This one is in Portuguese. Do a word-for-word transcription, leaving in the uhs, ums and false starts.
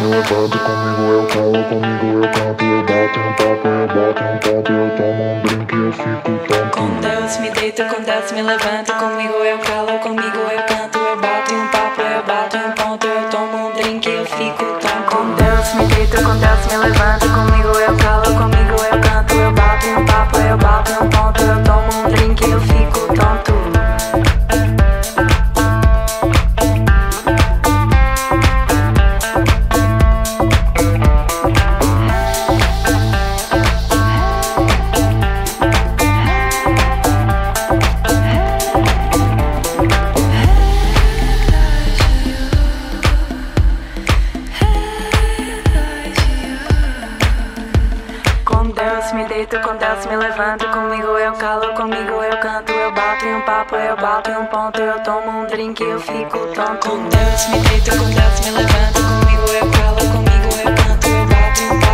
me levanto, comigo eu calo, comigo eu canto, eu bato um papo, eu bato um ponto, eu tomo um drink e eu fico tonto. Com Deus me deito, com Deus me levanto, comigo eu calo, comigo eu canto, eu bato um papo, eu bato um ponto, eu tomo um drink e eu fico tonto. Com Deus me deito, com Deus me levanto, comigo eu calo, comigo eu canto, eu bato um papo, eu bato um ponto, eu tomo um drink e eu fico tonto. Me deito, com Deus me levanto, comigo eu calo, comigo eu canto, eu bato em um papo, eu bato em um ponto, eu tomo um drink e eu fico tonto. Com Deus me deito, com Deus me levanto, comigo eu calo, comigo eu canto, eu bato em um papo.